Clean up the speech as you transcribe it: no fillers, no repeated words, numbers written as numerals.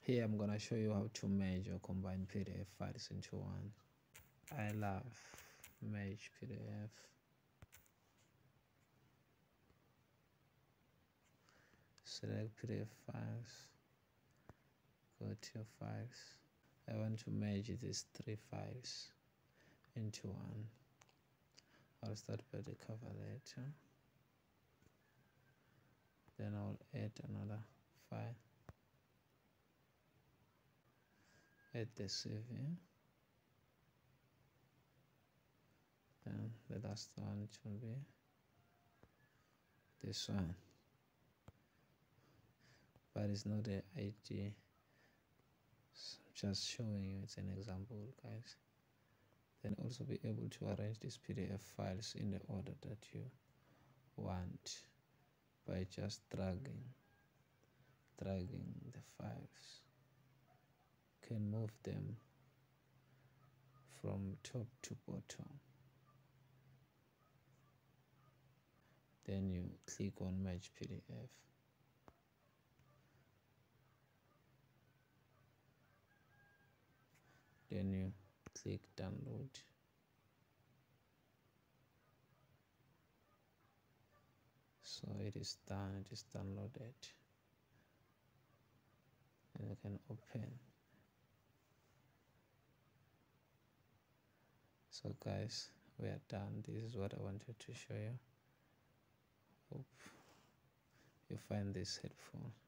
Here I'm gonna show you how to merge or combine PDF files into one. I love merge PDF. Select PDF files, go to your files. I want to merge these 3 files into one. I'll start by the cover letter, then I'll add another file, add the CV, then the last one should be this one, but it's not the ID, just showing you, it's an example, guys. Then also be able to arrange these PDF files in the order that you want by just dragging the files. You can move them from top to bottom. Then you click on merge PDF. Then you click download. So it is done, it is downloaded. And you can open. So guys, we are done. This is what I wanted to show you. Hope you find this helpful.